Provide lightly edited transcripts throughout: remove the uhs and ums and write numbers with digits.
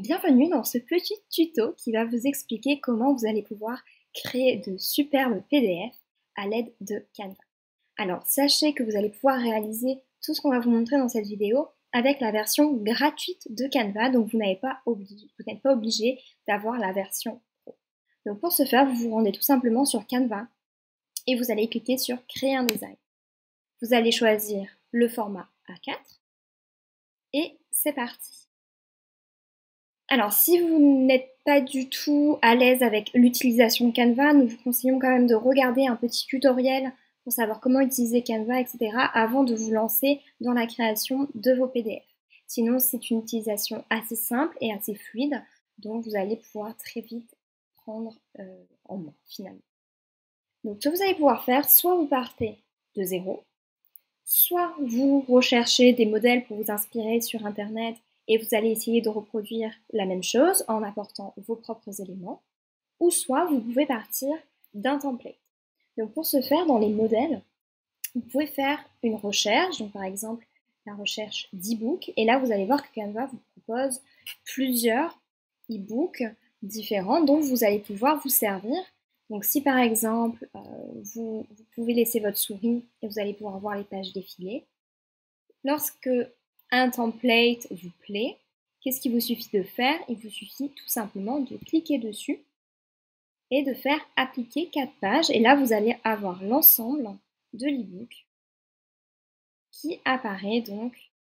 Bienvenue dans ce petit tuto qui va vous expliquer comment vous allez pouvoir créer de superbes PDF à l'aide de Canva. Alors sachez que vous allez pouvoir réaliser tout ce qu'on va vous montrer dans cette vidéo avec la version gratuite de Canva, donc vous n'êtes pas obligé d'avoir la version pro. Donc pour ce faire, vous vous rendez tout simplement sur Canva et vous allez cliquer sur Créer un design. Vous allez choisir le format A4 et c'est parti. Alors, si vous n'êtes pas du tout à l'aise avec l'utilisation de Canva, nous vous conseillons quand même de regarder un petit tutoriel pour savoir comment utiliser Canva, etc. avant de vous lancer dans la création de vos PDF. Sinon, c'est une utilisation assez simple et assez fluide, donc vous allez pouvoir très vite prendre en main finalement. Donc, ce que vous allez pouvoir faire, soit vous partez de zéro, soit vous recherchez des modèles pour vous inspirer sur Internet et vous allez essayer de reproduire la même chose en apportant vos propres éléments, ou soit vous pouvez partir d'un template. Donc pour ce faire, dans les modèles, vous pouvez faire une recherche, donc par exemple la recherche d'e-book, et là vous allez voir que Canva vous propose plusieurs e-books différents dont vous allez pouvoir vous servir. Donc si par exemple vous pouvez laisser votre souris et vous allez pouvoir voir les pages défiler, lorsque un template vous plaît, qu'est-ce qu'il vous suffit de faire? Il vous suffit tout simplement de cliquer dessus et de faire appliquer 4 pages. Et là, vous allez avoir l'ensemble de l'e-book qui apparaît donc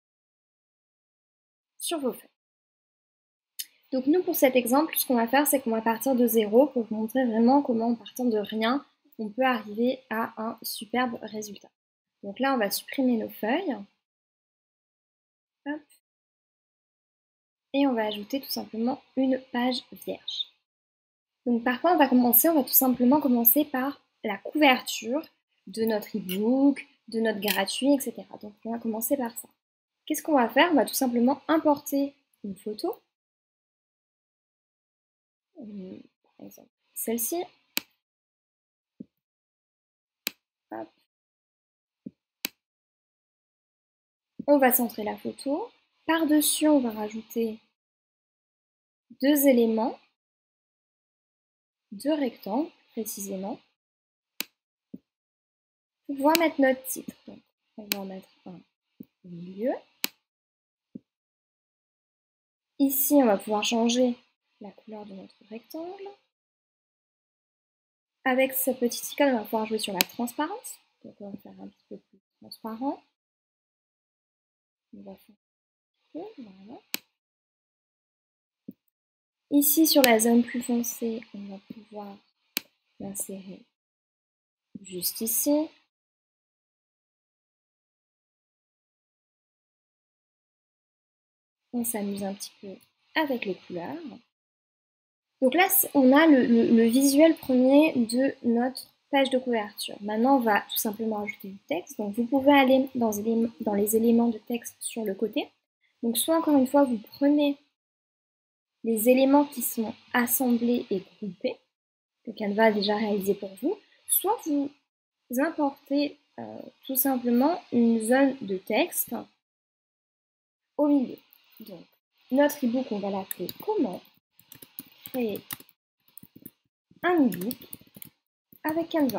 sur vos feuilles. Donc nous, pour cet exemple, ce qu'on va faire, c'est qu'on va partir de zéro pour vous montrer vraiment comment, en partant de rien, on peut arriver à un superbe résultat. Donc là, on va supprimer nos feuilles. Hop. Et on va ajouter tout simplement une page vierge. Donc par quoi on va tout simplement commencer par la couverture de notre e-book, de notre gratuit, etc. Donc on va commencer par ça. Qu'est-ce qu'on va faire? On va tout simplement importer une photo, par exemple celle-ci. On va centrer la photo. Par-dessus, on va rajouter 2 éléments, 2 rectangles précisément, pour pouvoir mettre notre titre. Donc, on va en mettre un au milieu. Ici, on va pouvoir changer la couleur de notre rectangle. Avec ce petit icône, on va pouvoir jouer sur la transparence. Donc, on va faire un petit peu plus transparent. On va faire voilà. Ici, sur la zone plus foncée, on va pouvoir l'insérer juste ici. On s'amuse un petit peu avec les couleurs. Donc là, on a le visuel premier de notre page de couverture. Maintenant, on va tout simplement ajouter du texte. Donc vous pouvez aller dans les éléments de texte sur le côté. Donc soit encore une fois, vous prenez les éléments qui sont assemblés et groupés, que Canva a déjà réalisé pour vous, soit vous importez tout simplement une zone de texte au milieu. Donc notre e-book, on va l'appeler comment créer un e-book avec Canva.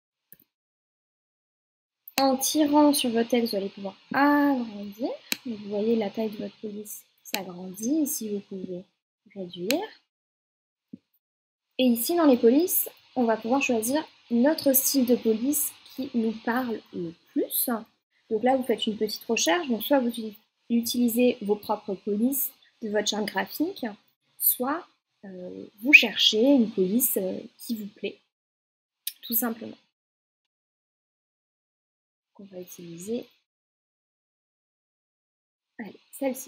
En tirant sur votre texte, vous allez pouvoir agrandir. Donc, vous voyez la taille de votre police s'agrandit. Ici, vous pouvez réduire. Et ici, dans les polices, on va pouvoir choisir notre style de police qui nous parle le plus. Donc là, vous faites une petite recherche. Donc soit vous utilisez vos propres polices de votre charte graphique, soit vous cherchez une police qui vous plaît, tout simplement. On va utiliser celle-ci.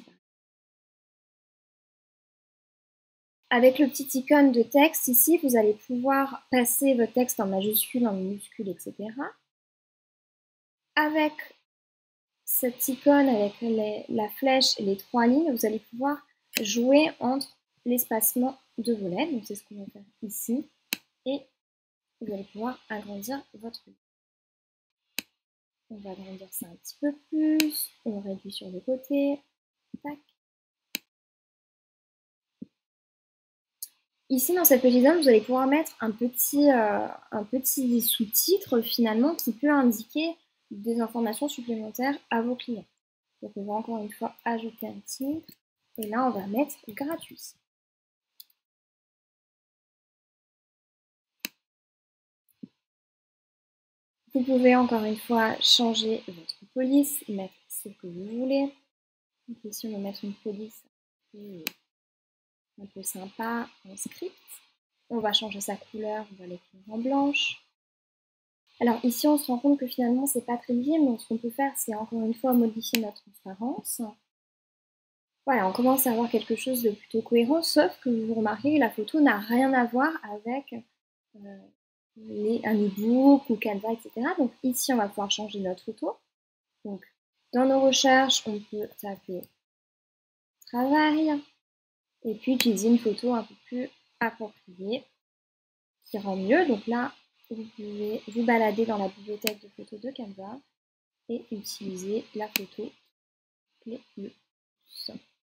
Avec le petit icône de texte ici, vous allez pouvoir passer votre texte en majuscule, en minuscule, etc. Avec cette icône, avec la flèche et les 3 lignes, vous allez pouvoir jouer entre l'espacement de vos lettres. Donc c'est ce qu'on va faire ici. Et vous allez pouvoir agrandir votre livre. On va agrandir ça un petit peu plus. On réduit sur le côté. Tac. Ici, dans cette petite zone, vous allez pouvoir mettre un petit sous-titre finalement qui peut indiquer des informations supplémentaires à vos clients. Donc on va encore une fois ajouter un titre et là on va mettre gratuit. Vous pouvez encore une fois changer votre police, mettre ce que vous voulez. Donc ici on va mettre une police un peu sympa en script. On va changer sa couleur, on va l'écrire en blanche. Alors ici, on se rend compte que finalement, c'est pas très visible, donc ce qu'on peut faire, c'est encore une fois modifier notre transparence. Voilà, on commence à avoir quelque chose de plutôt cohérent, sauf que vous remarquez que la photo n'a rien à voir avec un e-book ou Canva, etc. Donc ici, on va pouvoir changer notre photo. Donc, dans nos recherches, on peut taper travail et puis utiliser une photo un peu plus appropriée qui rend mieux. Donc là, vous pouvez vous balader dans la bibliothèque de photos de Canva et utiliser la photo qui plaît le plus.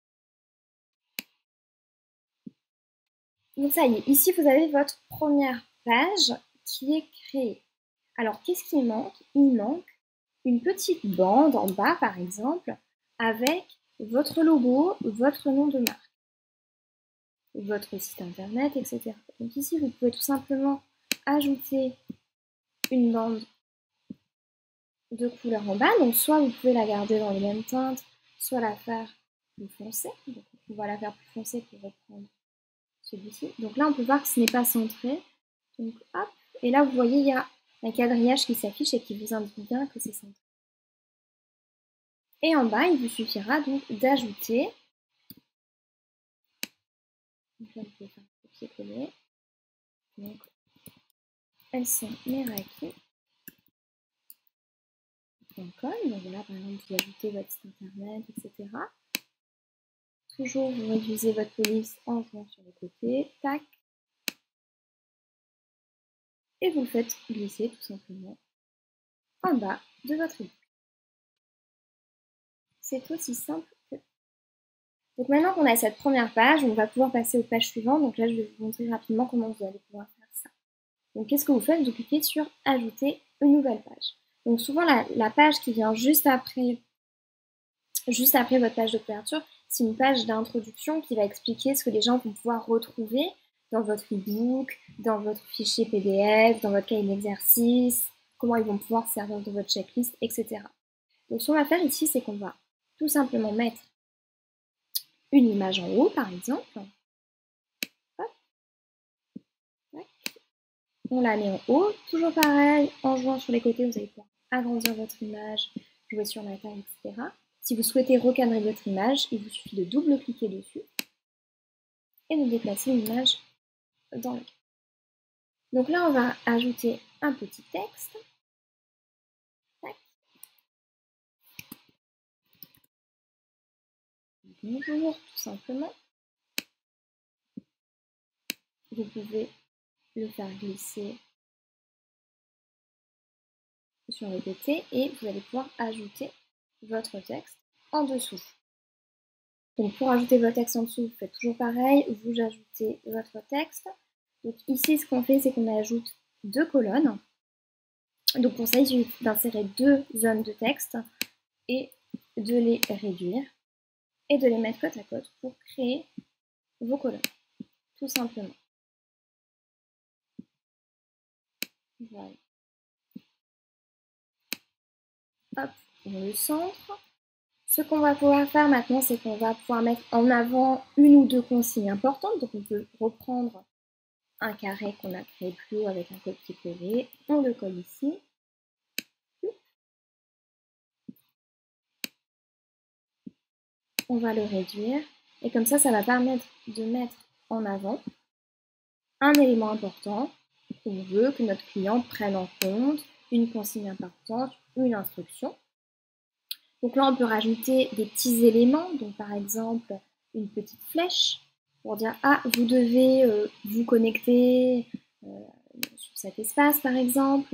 Donc ça y est, ici vous avez votre première page qui est créée. Alors qu'est-ce qui manque? Il manque une petite bande en bas par exemple avec votre logo, votre nom de marque, votre site internet, etc. Donc ici vous pouvez tout simplement ajouter une bande de couleur en bas. Donc soit vous pouvez la garder dans les mêmes teintes, soit la faire plus foncée. Donc on va la faire plus foncée pour reprendre celui-ci. Donc là on peut voir que ce n'est pas centré. Donc hop, et là vous voyez il y a un quadrillage qui s'affiche et qui vous indique bien que c'est centré. Et en bas il vous suffira donc d'ajouter, donc là vous pouvez faire copier-coller, donc elles sont meraki.com. Donc là par exemple vous ajoutez votre site internet, etc. Toujours, vous réduisez votre police en jouant sur le côté, tac, et vous le faites glisser tout simplement en bas de votre e-book. C'est aussi simple que... Donc maintenant qu'on a cette première page, on va pouvoir passer aux pages suivantes. Donc là, je vais vous montrer rapidement comment vous allez pouvoir faire ça. Donc qu'est-ce que vous faites? Vous cliquez sur Ajouter une nouvelle page. Donc souvent, la page qui vient juste après votre page de couverture, c'est une page d'introduction qui va expliquer ce que les gens vont pouvoir retrouver dans votre e-book, dans votre fichier PDF, dans votre cahier d'exercice, comment ils vont pouvoir servir de votre checklist, etc. Donc ce qu'on va faire ici, c'est qu'on va tout simplement mettre une image en haut, par exemple. Hop. On la met en haut. Toujours pareil, en jouant sur les côtés, vous allez pouvoir agrandir votre image, jouer sur la taille, etc. Si vous souhaitez recadrer votre image, il vous suffit de double-cliquer dessus et de déplacer l'image dans le cadre. Donc là, on va ajouter un petit texte. Tac. Bonjour, tout simplement. Vous pouvez le faire glisser sur le côté et vous allez pouvoir ajouter votre texte en dessous. Donc pour ajouter votre texte en dessous, vous faites toujours pareil, vous ajoutez votre texte. Donc ici, ce qu'on fait, c'est qu'on ajoute 2 colonnes. Donc pour ça, il suffit d'insérer 2 zones de texte et de les réduire et de les mettre côte à côte pour créer vos colonnes, tout simplement. Voilà. Hop, on le centre. Ce qu'on va pouvoir faire maintenant, c'est qu'on va pouvoir mettre en avant une ou 2 consignes importantes. Donc on peut reprendre un carré qu'on a créé plus haut avec un copier-coller. On le colle ici. On va le réduire. Et comme ça va permettre de mettre en avant un élément important qu'on veut que notre client prenne en compte, une consigne importante, une instruction. Donc là, on peut rajouter des petits éléments, donc par exemple une petite flèche pour dire « Ah, vous devez vous connecter sur cet espace, par exemple,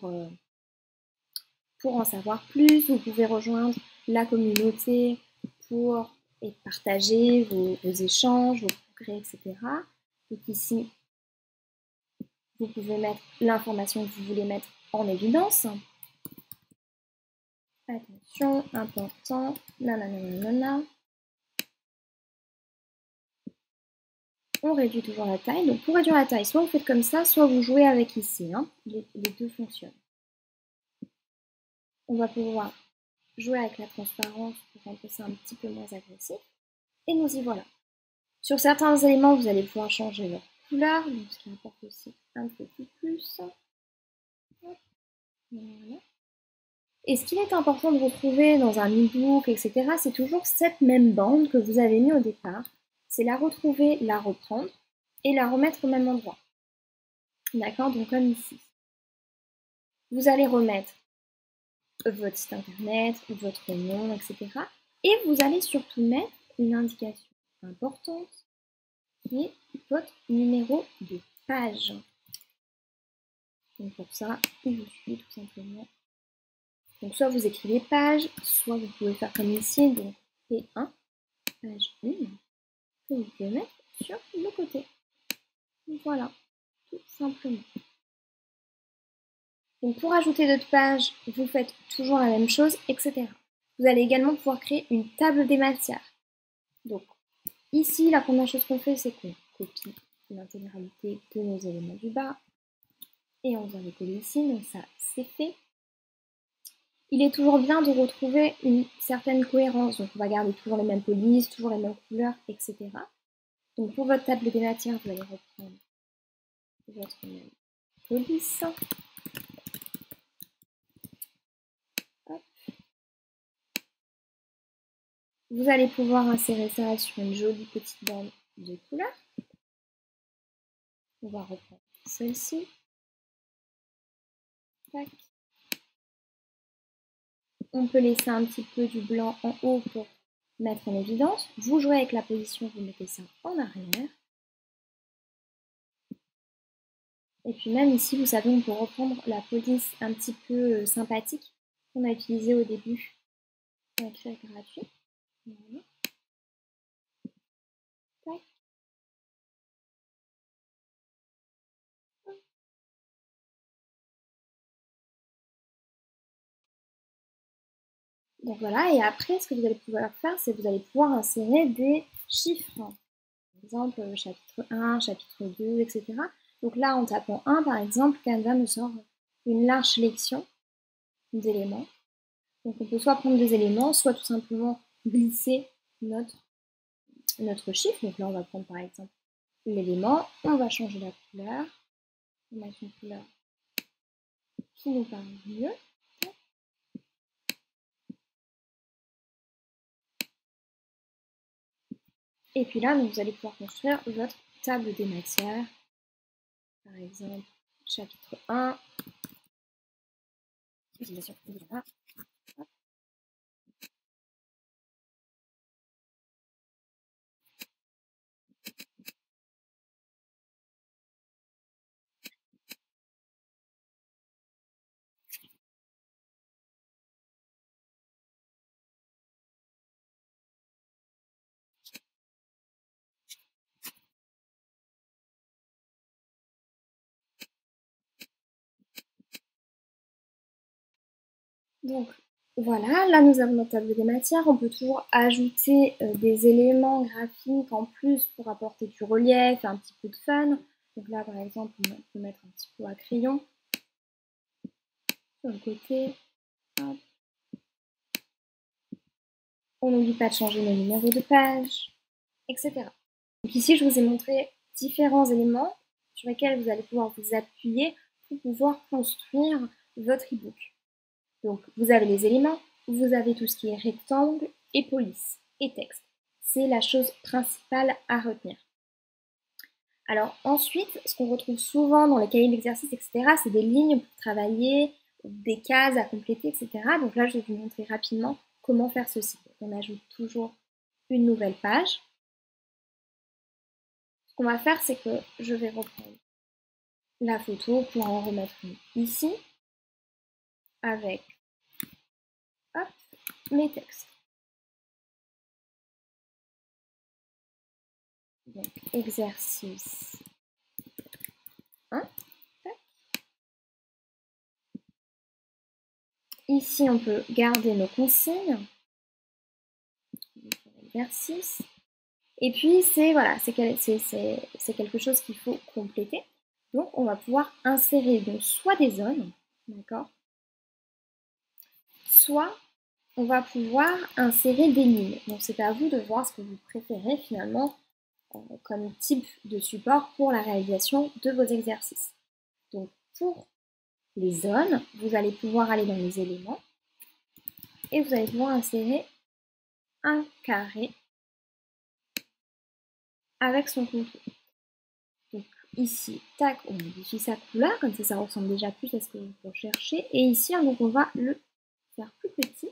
pour en savoir plus. Vous pouvez rejoindre la communauté pour partager vos échanges, vos progrès, etc. » Donc ici, vous pouvez mettre l'information que vous voulez mettre en évidence. Attention, important, nanana. On réduit toujours la taille. Donc pour réduire la taille, soit vous faites comme ça, soit vous jouez avec ici. Hein. Les deux fonctionnent. On va pouvoir jouer avec la transparence pour rendre ça un petit peu moins agressif. Et nous y voilà. Sur certains éléments, vous allez pouvoir changer leur couleur, donc ce qui apporte aussi un petit plus. Voilà. Et ce qu'il est important de retrouver dans un e-book, etc., c'est toujours cette même bande que vous avez mis au départ. C'est la retrouver, la reprendre et la remettre au même endroit. D'accord? Donc comme ici. Vous allez remettre votre site internet, votre nom, etc. Et vous allez surtout mettre une indication importante qui est votre numéro de page. Donc pour ça, il vous suffit tout simplement. Donc soit vous écrivez page, soit vous pouvez faire comme ici, donc P1, page 1, que vous pouvez mettre sur le côté. Voilà, tout simplement. Donc pour ajouter d'autres pages, vous faites toujours la même chose, etc. Vous allez également pouvoir créer une table des matières. Donc ici, la première chose qu'on fait, c'est qu'on copie l'intégralité de nos éléments du bas et on vient les coller ici, donc ça c'est fait. Il est toujours bien de retrouver une certaine cohérence, donc on va garder toujours les mêmes polices, toujours les mêmes couleurs, etc. Donc pour votre table des matières, vous allez reprendre votre même police. Hop. Vous allez pouvoir insérer ça sur une jolie petite bande de couleurs. On va reprendre celle-ci. Tac. On peut laisser un petit peu du blanc en haut pour mettre en évidence. Vous jouez avec la position, vous mettez ça en arrière. Et puis même ici, vous savez, on peut reprendre la police un petit peu sympathique qu'on a utilisée au début pour écrire gratuit. Voilà. Tac. Donc voilà, et après, ce que vous allez pouvoir faire, c'est que vous allez pouvoir insérer des chiffres. Par exemple, chapitre 1, chapitre 2, etc. Donc là, en tapant 1, par exemple, Canva me sort une large sélection d'éléments. Donc on peut soit prendre des éléments, soit tout simplement glisser notre chiffre. Donc là, on va prendre par exemple l'élément, on va changer la couleur, on va mettre une couleur qui nous paraît mieux. Et puis là, vous allez pouvoir construire votre table des matières. Par exemple, chapitre 1, utilisation de la. Donc voilà, là nous avons notre table des matières. On peut toujours ajouter des éléments graphiques en plus pour apporter du relief, un petit peu de fun. Donc là par exemple, on peut mettre un petit peu à crayon sur le côté. Hop. On n'oublie pas de changer le numéro de page, etc. Donc ici, je vous ai montré différents éléments sur lesquels vous allez pouvoir vous appuyer pour pouvoir construire votre e-book. Donc, vous avez les éléments, vous avez tout ce qui est rectangle et police et texte. C'est la chose principale à retenir. Alors ensuite, ce qu'on retrouve souvent dans les cahiers d'exercice, etc., c'est des lignes pour travailler, des cases à compléter, etc. Donc là, je vais vous montrer rapidement comment faire ceci. On ajoute toujours une nouvelle page. Ce qu'on va faire, c'est que je vais reprendre la photo pour en remettre une ici, avec hop, mes textes. Donc, exercice 1. Ici, on peut garder nos consignes. Exercice. Et puis, c'est voilà, quelque chose qu'il faut compléter. Donc, on va pouvoir insérer donc, soit des zones, d'accord, soit on va pouvoir insérer des lignes. Donc, c'est à vous de voir ce que vous préférez finalement comme type de support pour la réalisation de vos exercices. Donc, pour les zones, vous allez pouvoir aller dans les éléments et vous allez pouvoir insérer un carré avec son contour. Donc ici, tac, on modifie sa couleur, comme ça ressemble déjà plus à ce que vous recherchez. Et ici, donc on va le faire plus petit.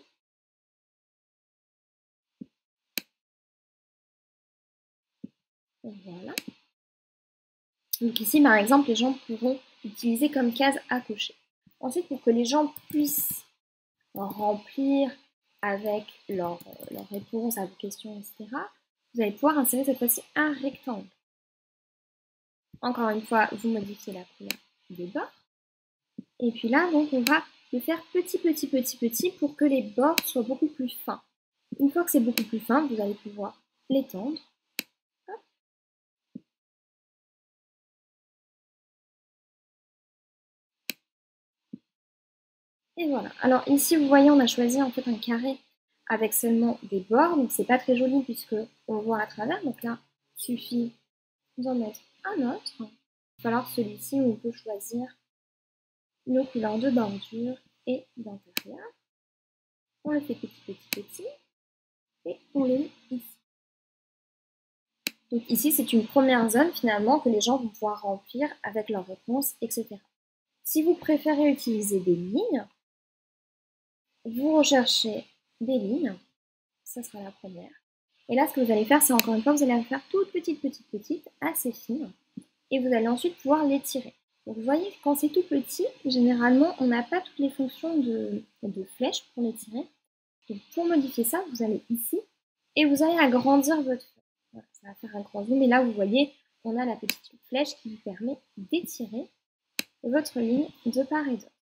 Voilà. Donc ici, par exemple, les gens pourront l'utiliser comme case à cocher. Ensuite, pour que les gens puissent remplir avec leur réponse à vos questions, etc., vous allez pouvoir insérer cette fois-ci un rectangle. Encore une fois, vous modifiez la couleur des bords. Et puis là, donc, on va le faire petit pour que les bords soient beaucoup plus fins. Une fois que c'est beaucoup plus fin, vous allez pouvoir l'étendre. Et voilà. Alors ici, vous voyez, on a choisi en fait un carré avec seulement des bords. Donc c'est pas très joli puisque on voit à travers. Donc là, il suffit d'en mettre un autre. Il va falloir celui-ci où on peut choisir nos couleurs de bordure et d'intérieur. On le fait petit et on le met ici. Donc ici, c'est une première zone finalement que les gens vont pouvoir remplir avec leurs réponses, etc. Si vous préférez utiliser des lignes, vous recherchez des lignes, ça sera la première. Et là, ce que vous allez faire, c'est encore une fois, vous allez en faire toutes petites, assez fines, et vous allez ensuite pouvoir les tirer. Donc vous voyez, quand c'est tout petit, généralement, on n'a pas toutes les fonctions de flèche pour les tirer. Donc pour modifier ça, vous allez ici, et vous allez agrandir votre feuille. Voilà, ça va faire un grand zoom, et là, vous voyez, on a la petite flèche qui vous permet d'étirer votre ligne de part et d'autre.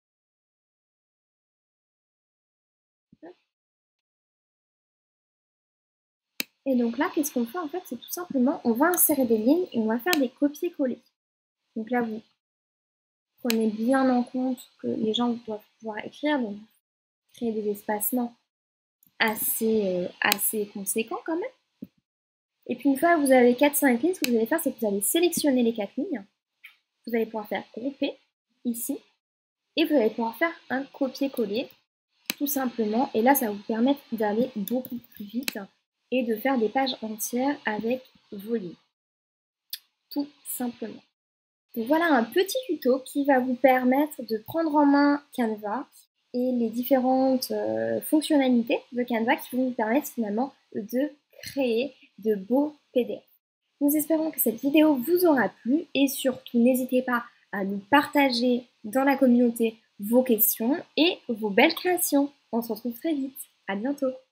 Et donc là, qu'est-ce qu'on fait en fait? C'est tout simplement, on va insérer des lignes et on va faire des copier-coller. Donc là, vous prenez bien en compte que les gens doivent pouvoir écrire, donc créer des espacements assez conséquents quand même. Et puis une fois que vous avez 4-5 lignes, ce que vous allez faire, c'est que vous allez sélectionner les 4 lignes. Vous allez pouvoir faire grouper ici. Et vous allez pouvoir faire un copier-coller, tout simplement. Et là, ça va vous permettre d'aller beaucoup plus vite et de faire des pages entières avec vos lignes. Tout simplement. Donc voilà un petit tuto qui va vous permettre de prendre en main Canva et les différentes fonctionnalités de Canva qui vont vous permettre finalement de créer de beaux PDF. Nous espérons que cette vidéo vous aura plu et surtout n'hésitez pas à nous partager dans la communauté vos questions et vos belles créations. On se retrouve très vite. À bientôt.